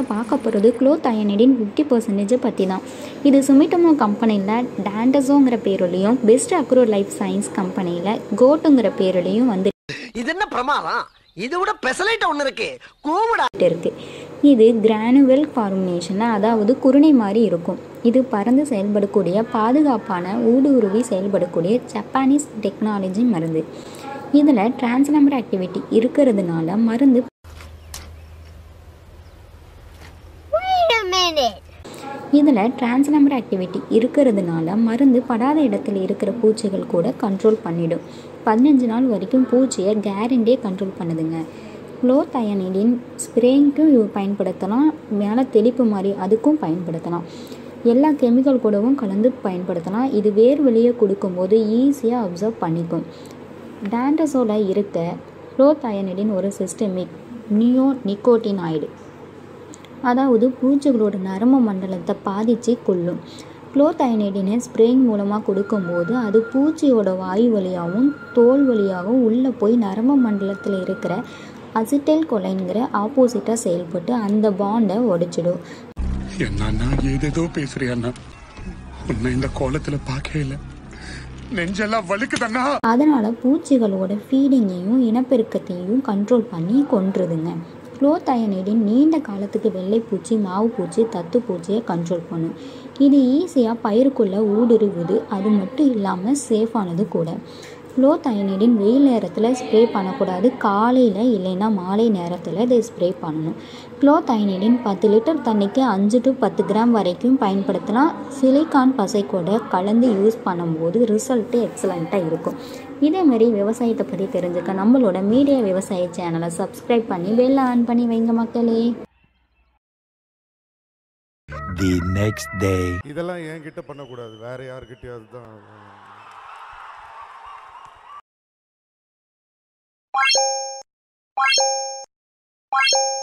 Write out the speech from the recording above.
பார்க்க போகிறது க்ளோத் அயனைடின் 50% பற்றி தான். இது சுமிட்டோமோ கம்பெனியில் டாண்டஸோங்கிற பேருலையும் பெஸ்ட் அக்ரோ லைஃப் சயின்ஸ் கம்பெனியில் கோட்டுங்கிற பேருலையும் வந்து இது என்ன பிரமாதம்? இது விட பெசலைட் ஒன்று இருக்கு கூவுடா இருக்கு. இது கிரானுவல் ஃபார்மேஷன், அதாவது குருணை மாதிரி இருக்கும். இது பறந்து செயல்படக்கூடிய பாதுகாப்பான ஊடுருவி செயல்படக்கூடிய ஜப்பானீஸ் டெக்னாலஜி மருந்து. இதில் டிரான்ஸ்லம்பர் ஆக்டிவிட்டி இருக்கிறதுனால மருந்து படாத இடத்துல இருக்கிற பூச்சிகள் கூட கண்ட்ரோல் பண்ணிடும். 15 நாள் வரைக்கும் பூச்சியை கேரண்டியே கண்ட்ரோல் பண்ணுதுங்க. க்ளோத் அயனைடின் ஸ்ப்ரேங்க்கும் பயன்படுத்தலாம், மேலே தெளிப்பு மாதிரி அதுக்கும் பயன்படுத்தலாம். எல்லா கெமிக்கல் கூடவும் கலந்து பயன்படுத்தலாம். இது வேர் வெளியே கொடுக்கும்போது ஈஸியாக அப்சர்வ் பண்ணிக்கும். டாண்டஸோல இருக்க க்ளோத் அயனைடின் ஒரு சிஸ்டமிக் நியோனிகோட்டினாய்டு, அதாவது பூச்சிகளோட நரம்பு மண்டலத்தை பாதித்து கொள்ளும். க்ளோத் அயனைடினை ஸ்ப்ரேயிங் மூலமாக கொடுக்கும்போது அது பூச்சியோட வாயு வழியாகவும் தோல் வழியாகவும் உள்ளே போய் நரம்பு மண்டலத்தில் இருக்கிற அசிட்டைல் கொலைன்கிற ஆப்போசிட்டாக செயல்பட்டு அந்த பாண்டை உடைச்சிடும். என்னன்னா ஏதேதோ பேசுறியண்ணா, உன்னை இந்த கோலத்தில் பார்க்கல, நெஞ்செல்லாம் வலிக்குதண்ணா. அதனால் பூச்சிகளோட ஃபீடிங்கையும் இனப்பெருக்கத்தையும் கண்ட்ரோல் பண்ணி கொன்றுதுங்க. க்ளோத் அயனைடின் நீண்ட காலத்துக்கு வெள்ளைப்பூச்சி, மாவுப்பூச்சி, தத்துப்பூச்சியை கண்ட்ரோல் பண்ணும். இது ஈஸியாக பயிருக்குள்ளே ஊடுருவுது. அது மட்டும் இல்லாமல் சேஃபானது கூட. க்ளோத் அயனைடின் வெயில் நேரத்தில் ஸ்ப்ரே பண்ணக்கூடாது, காலையில் இல்லைன்னா மாலை நேரத்தில் இதை ஸ்ப்ரே பண்ணணும். க்ளோத் அயனைடின் 10 லிட்டர் தண்ணிக்கு 5 to 10 கிராம் வரைக்கும் பயன்படுத்தலாம். சிலிக்கான் பசை கூட கலந்து யூஸ் பண்ணும்போது ரிசல்ட்டு எக்ஸலண்ட்டாக இருக்கும். இதேமாரி விவசாயத்தை பற்றி தெரிஞ்சுக்க நம்மளோட மீடியா விவசாய சேனலை சப்ஸ்கிரைப் பண்ணி பெல் ஆன் பண்ணி வைங்க மக்களே. The next day. இதெல்லாம் என்கிட்ட பண்ணக்கூடாது, வேற யார்கிட்டயாவது தான்.